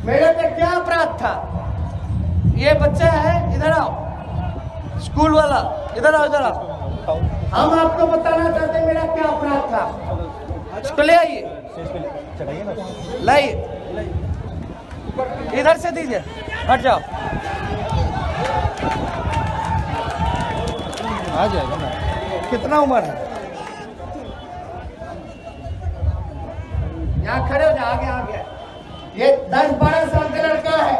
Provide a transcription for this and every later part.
मेरे पे क्या अपराध था? ये बच्चा है, इधर आओ, स्कूल वाला, इधर आओ, इधर आओ। हम आपको बताना चाहते हैं मेरा क्या अपराध था। इसको ले आइए, लाइए, इधर से दीजिए, हट जाओ। आ जाएगा ना। कितना उम्र है? यहाँ खड़े हो जाओ, आगे आगे। ये 10-12 साल का लड़का है,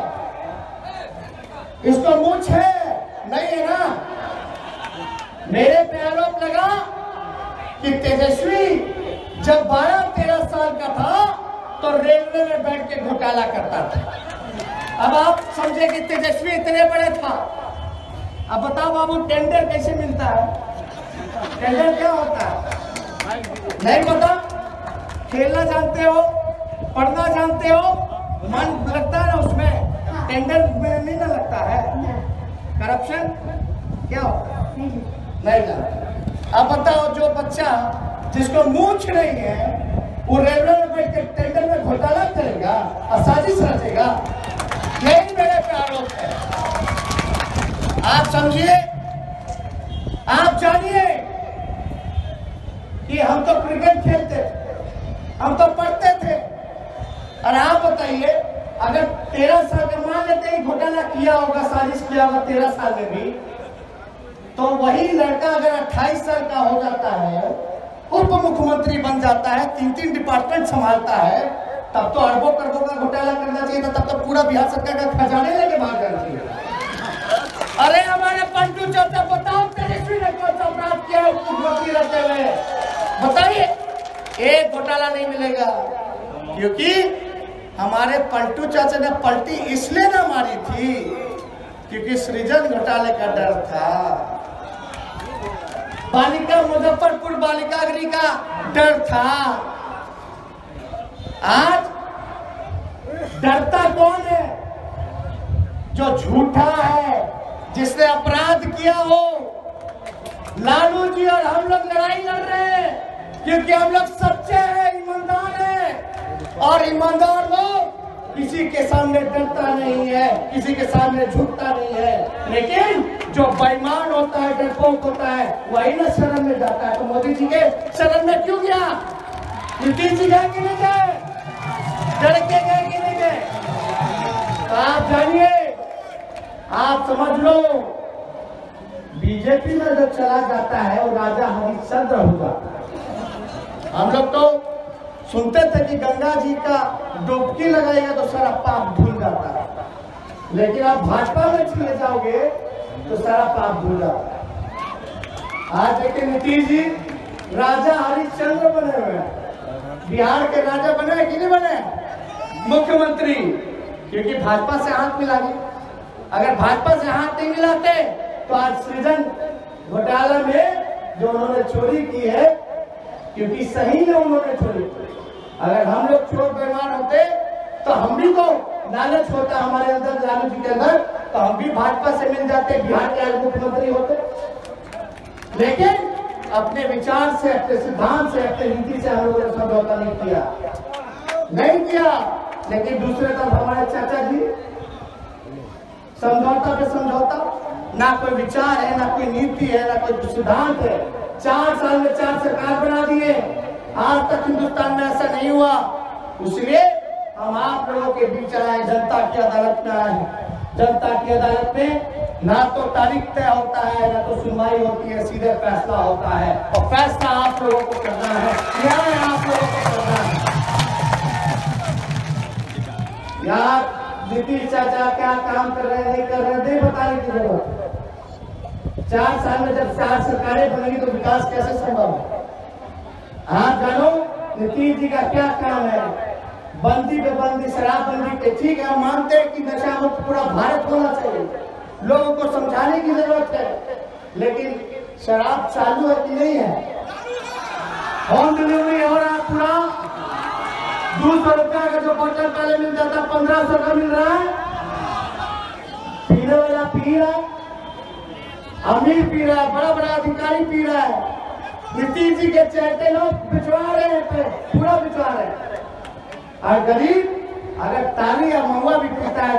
इसको मूंछ है नहीं है ना? मेरे पे आरोप लगा कि तेजस्वी जब 12-13 साल का था तो रेलवे में बैठ के घोटाला करता था। अब आप समझे कि तेजस्वी इतने बड़े था। अब बताओ बाबू, टेंडर कैसे मिलता है? टेंडर क्या होता है? नहीं पता? खेलना जानते हो, पढ़ना जानते हो, मन लगता है ना उसमें, टेंडर में नहीं ना लगता है। करप्शन क्या होता है? नहीं जानते। अब बताओ, जो बच्चा जिसको मूंछ नहीं है वो रेलवे में बैठ के टेंडर में घोटाला करेगा और साजिश रचेगा? यही मेरे पे आरोप है। आप समझिए, आप जानिए कि हम तो क्रिकेट खेलते थे, हम तो पढ़ते थे, और आप बताइए अगर 13 साल का मान लेते ही घोटाला किया होगा, साजिश किया होगा 13 साल में भी, तो वही लड़का अगर 28 साल का हो जाता है, उप मुख्यमंत्री बन जाता है, 3-3 डिपार्टमेंट संभालता है, तब तो अरबों करोड़ों का घोटाला करना चाहिए था। तब तो पूरा बिहार सरकार का खजाने लेके भाग जाना चाहिए। अरे हमारे पंटू चाचा, बताओ तेजस्वी ने कौन सा अपराध किया है मुख्यमंत्री रहते हुए? बताइए, एक घोटाला नहीं मिलेगा। क्योंकि हमारे पंटू चाचा ने पलटी इसलिए ना मारी थी क्योंकि सृजन घोटाले का डर था, बालिका मुजफ्फरपुर बालिका गृह का डर था। आज डरता कौन है? जो झूठा है, जिसने अपराध किया हो। लालू जी और हम लोग लड़ाई लड़ रहे हैं क्योंकि हम लोग सच्चे हैं, ईमानदार हैं, और ईमानदार लोग किसी के सामने डरता नहीं है, किसी के सामने झुकता नहीं है। लेकिन जो बेईमान होता है, डरपोक होता है, वही ना शरण में जाता है। तो मोदी जी के शरण में क्यों गया? नीतीश जी गए कि नहीं गए? डर के गए कि नहीं गए? तो आप जानिए, आप समझ लो, बीजेपी में जो चला जाता है वो राजा हरिश्चंद्र हो जाता है। हम लोग तो सुनते थे कि गंगा जी का डुबकी लगाएगा तो सारा पाप धुल जाता है, लेकिन आप भाजपा में चले जाओगे तो सारा पाप धुल जाता है। आज देखिए, नीतीश जी राजा हरिश्चंद्र बने हुए हैं। बिहार के राजा बने कि नहीं बने? मुख्यमंत्री, क्योंकि भाजपा से हाथ मिला ली। अगर भाजपा से हाथ नहीं मिलाते तो आज सृजन घोटाला में जो उन्होंने चोरी की है, क्योंकि सही में उन्होंने चोरी की। अगर हम लोग चोर बेईमान होते तो हम भी तो लालच होता हमारे अंदर, लालू जी के अंदर, तो हम भी भाजपा से मिल जाते, बिहार के मुख्यमंत्री होते। लेकिन अपने विचार से, अपने सिद्धांत से, अपने नीति से हम लोगों ने समझौता नहीं किया। लेकिन दूसरे तरफ हमारे चाचा जी समझौता पे समझौता, ना कोई विचार है, ना कोई नीति है, ना कोई सिद्धांत है। 4 साल में 4 सरकार बना दिए। आज तक हिंदुस्तान में ऐसा नहीं हुआ। इसलिए हम आप लोगों के बीच आए, जनता की अदालत में आए। जनता की अदालत में ना तो तारीख तय होता है, ना तो सुनवाई होती है, सीधे फैसला होता है, और फैसला आप लोगों को करना है, न्याय आप लोगों को करना है। यार नीतीश चाचा क्या काम कर रहे हैं, नहीं कर रहे हैं, नहीं बताने की जरूरत। 4 साल में जब 4 सरकारें बनेंगी तो विकास कैसे संभव है? आप जानो नीतीश जी का क्या काम है। बंदी पे बंदी, शराबबंदी पे, ठीक है, हम मानते हैं कि नशा मुक्त पूरा भारत होना चाहिए, लोगों को समझाने की जरूरत है। लेकिन शराब चालू है कि नहीं है? होम डिलीवरी हो रहा है पूरा। 200 रुपया का जो बोतल पहले मिल जाता, 1500 का मिल रहा है। पीने वाला पी रहा है, अमीर पी रहा है, बड़ा बड़ा अधिकारी पी रहा है। नीतीश जी के चहते लोग बिचवा रहे हैं, पूरा बिचवा रहे हैं। और गरीब अगर ताली या महुआ भी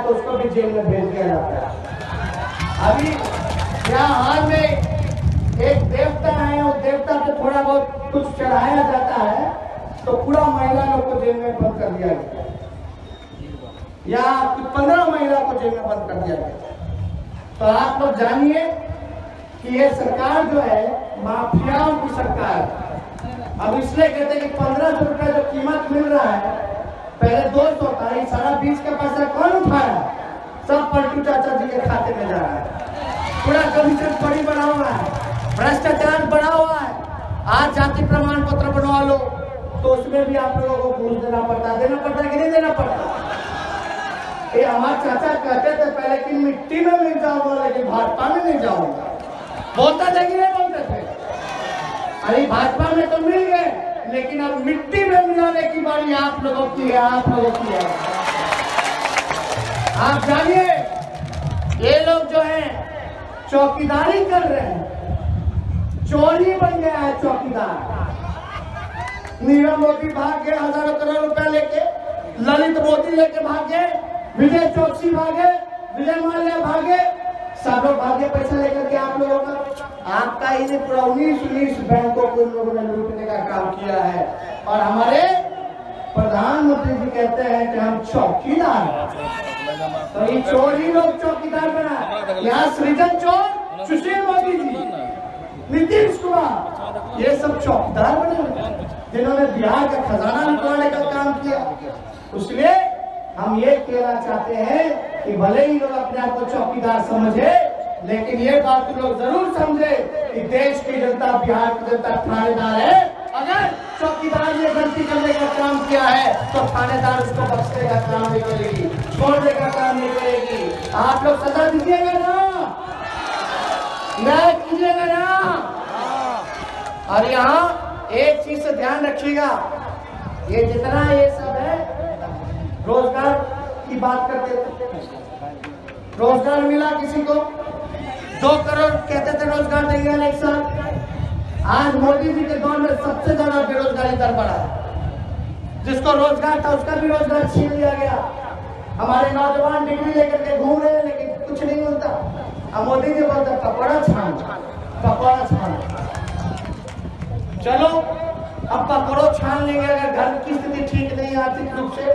तो उसको भी जेल में भेज दिया जाता है। अभी यहाँ हाल में एक देवता है, उस देवता पे थोड़ा बहुत कुछ चढ़ाया जाता है तो पूरा महिला लोग को जेल में बंद कर दिया गया, या 15 महिला को जेल में बंद कर दिया गया। तो आप लोग जानिए कि ये सरकार जो है माफियाओं की सरकार है। अब इसलिए कहते हैं कि 1500 रुपया जो कीमत मिल रहा है, पहले 200 था, ये सारा बीच का पैसा कौन उठाया? सब पलटू चाचा जी के खाते में जा रहा है। पूरा कमीशन बड़ी बढ़ा हुआ है, भ्रष्टाचार बढ़ा हुआ है। आज जाति प्रमाण पत्र बनवा लो तो उसमें भी आप लोगों को घूस देना पड़ता है कि नहीं देना पड़ता? ये हमारे चाचा कहते थे पहले कि मिट्टी में मिल जाऊंगा लेकिन भाजपा में नहीं जाऊंगा। बोलता था कि नहीं बोलते थे? अरे भाजपा में तो मिल गए, लेकिन अब मिट्टी में मिलाने की बारी आप लोगों की है, आप लोगों की है। आप जानिए ये लोग जो है चौकीदारी कर रहे हैं, चोरी बन गया है चौकीदार। नीरव मोदी भाग गए हजारों करोड़ रुपया लेके, ललित मोदी लेके भागे, विजय चौकसी भागे, विजय माल्या भागे, सब लोग भागे पैसा लेकर के। आप लोगों का आपका ही पूरा 19 बैंकों को इन लोगों ने लूटने का काम किया है। और हमारे प्रधानमंत्री जी कहते हैं कि हम चौकीदार हैं। तो ये चोर ही लोग चौकीदार बना। यहाँ सृजन चोर सुशील मोदी जी, नीतीश कुमार, ये सब चौकीदार बने जिन्होंने बिहार का खजाना निकालने का काम किया। इसलिए हम ये कहना चाहते हैं कि भले ही लोग अपने आप को चौकीदार समझे, लेकिन ये बात लोग जरूर समझे कि देश की जनता, बिहार की जनता थानेदार है। अगर चौकीदार ने गलती करने का काम किया है तो थानेदार उसको बख्शने का काम नहीं करेगी, छोड़ने का काम नहीं करेगी। आप लोग सजा दीजिएगा ना, न्याय कीजिएगा ना। और यहाँ एक चीज से ध्यान रखिएगा, ये जितना ये सब है रोजगार की बात करते थे, रोजगार मिला किसी को 2 करोड़ कहते थे रोजगार देंगे एक साल। आज मोदी जी के दौर में सबसे ज्यादा बेरोजगारी दर बढ़ा है। जिसको रोजगार था उसका भी रोजगार छीन लिया गया। हमारे नौजवान डिग्री लेकर के घूम रहे हैं लेकिन कुछ नहीं होता। अब मोदी जी बोलते पकौड़ा छान, पकौड़ा छान। चलो अब पकौड़ो छान लेंगे, अगर घर की स्थिति ठीक नहीं आर्थिक रूप से,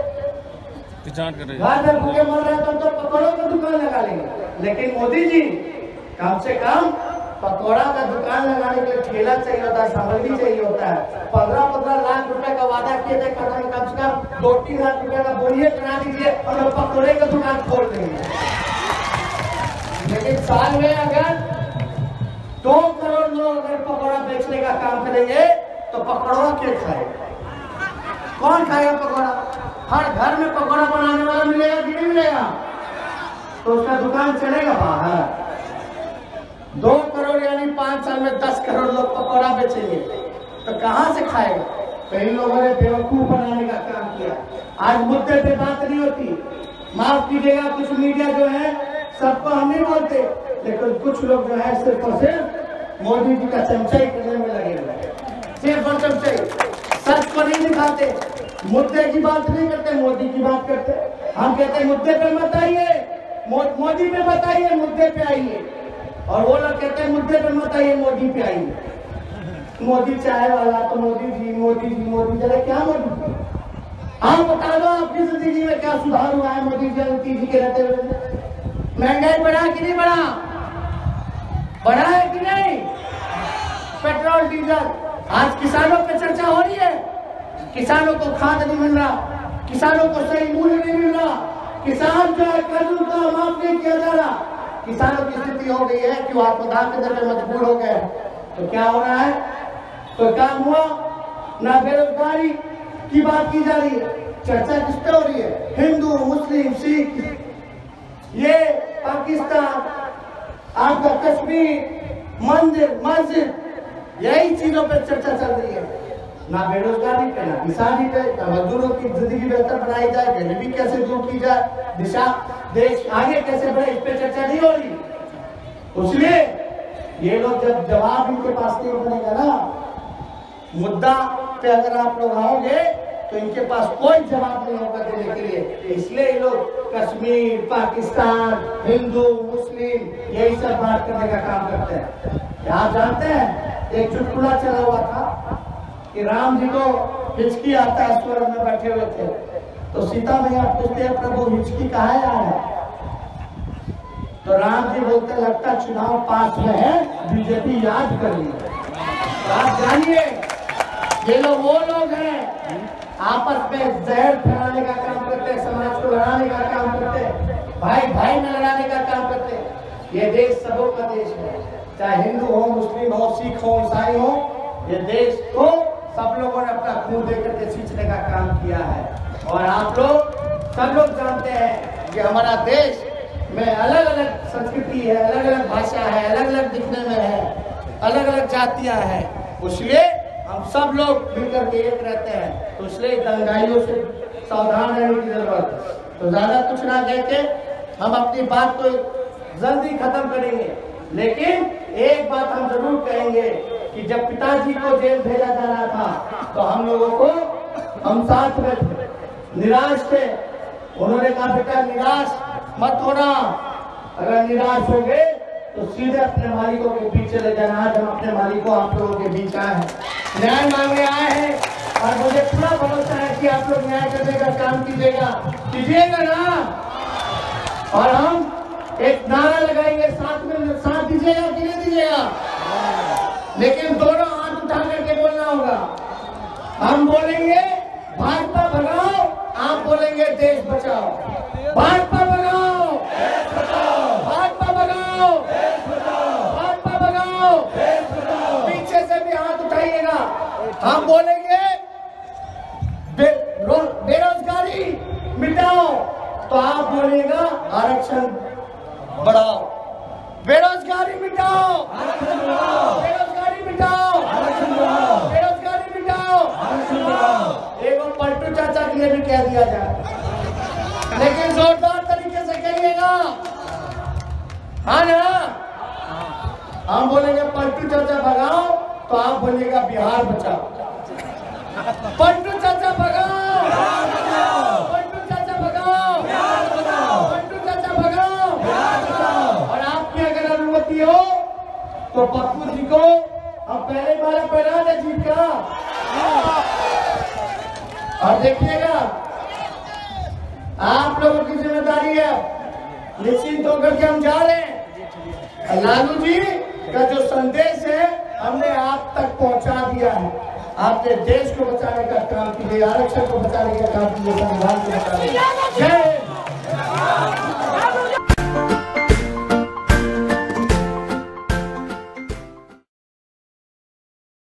घर में भूखे मर रहे तो पकौड़ों का दुकान लगा लेंगे। लेकिन मोदी जी कम से कम पकौड़ा का दुकान लगाने के लिए ठेला चाहिए होता है, सामग्री चाहिए होता है। 15-15 लाख रुपए का वादा किए थे, कम से कम 2-3 लाख रुपए का बोलिए करा दीजिए और हम पकौड़े का दुकान खोल देंगे। लेकिन साल में अगर 2 करोड़ लोग अगर पकौड़ा बेचने का काम करेंगे तो पकौड़ा क्या खाएगा? कौन खाएगा पकौड़ा? हर घर में पकौड़ा बनाने वाला मिलेगा कि नहीं मिलेगा? तो उसका दुकान चलेगा बाहर। 2 करोड़ यानी 5 साल में 10 करोड़ लोग पकौड़ा बेचेंगे तो कहां से खाएगा? तो इन लोगों ने बेवकूफ बनाने का काम किया। आज मुद्दे पे बात नहीं होती। माफ कीजिएगा, कुछ मीडिया जो है सबको हम नहीं बोलते, लेकिन कुछ लोग जो है सिर्फ और सिर्फ मोदी जी का चमचाई करने में लगे हुए हैं। सिर्फ और चमचाई, सच को नहीं दिखाते, मुद्दे की बात नहीं करते, मोदी की बात करते। हम कहते हैं मुद्दे पे मत आइए, मोदी पे मत आइए, मुद्दे पे आइए। और वो लोग कहते हैं मुद्दे पे मत आइए, मोदी पे आइए। मोदी चाय वाला तो मोदी जी, मोदी जी, मोदी जी, क्या मोदी जी? आप बता दो आपकी जिंदगी में क्या सुधार हुआ है मोदी जी के रहते हुए? महंगाई बढ़ा कि नहीं बढ़ा? बढ़ा है कि नहीं? पेट्रोल डीजल, आज किसानों पे चर्चा हो रही है। किसानों को खाद नहीं मिल रहा, किसानों को सही मूल्य नहीं मिल रहा, किसान जो है कर्ज का माफ नहीं किया जा रहा। किसानों की स्थिति हो गई है कि वो आत्मदाह के दर पे मजबूर हो गए। तो क्या हो रहा है? तो काम हुआ ना, बेरोजगारी की बात की जा रही है। चर्चा किस पे हो रही है? हिंदू, मुस्लिम, सिख, ये पाकिस्तान, आपका कश्मीर, मंदिर, मस्जिद, यही चीजों पे चर्चा चल रही है। ना बेरोजगारी पे, ना किसानी पे, ना मजदूरों की जिंदगी बेहतर बनाई जाए, गरीबी कैसे दूर की जाए, दिशा देश आगे कैसे बढ़े, इस पे चर्चा नहीं हो रही। इसलिए ये लोग जब जवाब इनके पास नहीं बनेगा ना, मुद्दा पे अगर आप लोग आओगे तो इनके पास कोई जवाब नहीं होगा देने के लिए। इसलिए ये लोग कश्मीर, पाकिस्तान, हिंदू, मुस्लिम, यही सब बात करने का काम करते हैं। आप जानते हैं एक चुटकुला चला हुआ था कि राम जी को हिचकी आता है, स्वर्ग में बैठे हुए थे, तो सीता मैया पूछते हैं प्रभु हिचकी कहाँ आया? तो राम जी बोलते लगता चुनाव पास में है, बीजेपी याद कर ली। आप जानिए ये लोग वो लोग हैं आपस में जहर फैलाने का काम करते हैं, समाज को लड़ाने का काम करते हैं, भाई भाई में लड़ाने का काम करते हैं। ये देश सबों का देश है, चाहे हिंदू हो, मुस्लिम हो, सिख हो, ईसाई हो, ये देश को सब लोगों ने अपना खून देकर के सींचने का काम किया है। और आप लोग सब लोग जानते हैं कि हमारा देश में अलग अलग संस्कृति है, अलग अलग भाषा है, अलग अलग दिखने में है, अलग अलग जातियां हैं, इसलिए हम सब लोग मिलकर के एक रहते हैं। तो इसलिए दंगाइयों से सावधान रहने की जरूरत है। तो ज्यादा कुछ ना कह के हम अपनी बात को जल्दी खत्म करेंगे, लेकिन एक बात हम जरूर कहेंगे कि जब पिताजी को जेल भेजा जा रहा था तो हम लोगों को, हम साथ में निराश थे, उन्होंने कहा बेटा निराश मत होना, अगर निराश हो गए तो सीधे अपने मालिकों के बीच चले जाना। आज हम अपने मालिकों आप लोगों के बीच आए हैं, न्याय मांगने आए हैं, और मुझे पूरा भरोसा है कि आप लोग न्याय करने का काम कीजिएगा ना। और हम एक नारा लगाएंगे, साथ में साथ दीजिएगा कि नहीं दीजिएगा, लेकिन दोनों हाथ उठा करके बोलना होगा। हम बोलेंगे भाजपा भगाओ, आप बोलेंगे देश बचाओ। भाजपा भगाओ, देश बचाओ, भाजपा भगाओ, देश बचाओ, भाजपा भगाओ, देश बचाओ। पीछे से भी हाथ उठाइएगा। हम बोलेंगे बेरोजगारी मिटाओ, तो आप बोलिएगा आरक्षण बढ़ाओ। बेरोजगारी मिटाओ, बेरोजगारी मिटाओ, बेरोजगारी मिटाओ। एगो पलटू चाचा के लिए भी कह दिया जाए, लेकिन जोरदार तरीके से कहिएगा, हाँ ना। हम बोलेंगे पलटू चाचा भगाओ, तो आप बोलिएगा बिहार बचाओ। पलटू चाचा भगाओ, पलटू चाचा भगाओ, पलटू चाचा भगाओ। और आपकी अगर अनुमति हो तो पप्पू जी को अब पहले माला पहना दे जीत का। और देखिएगा आप लोगों की जिम्मेदारी है, निश्चिंत होकर के हम जा रहे हैं। लालू जी का जो संदेश है हमने आप तक पहुंचा दिया है। आपने देश को बचाने का काम कीजिए, आरक्षण को बचाने का काम कीजिए, संविधान को बचाने का। जय